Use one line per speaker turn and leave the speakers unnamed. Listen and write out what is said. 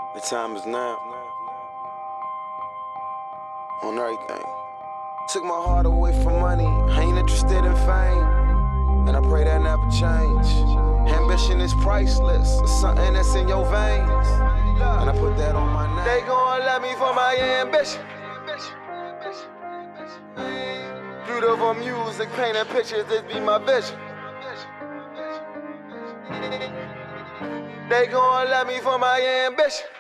The time is now. On everything. Took my heart away from money. I ain't interested in fame, and I pray that never change. Ambition is priceless. It's something that's in your veins, and I put that on my name. They gon' love me for my ambition. Beautiful music, painting pictures, this be my vision. They gon' love me for my ambition.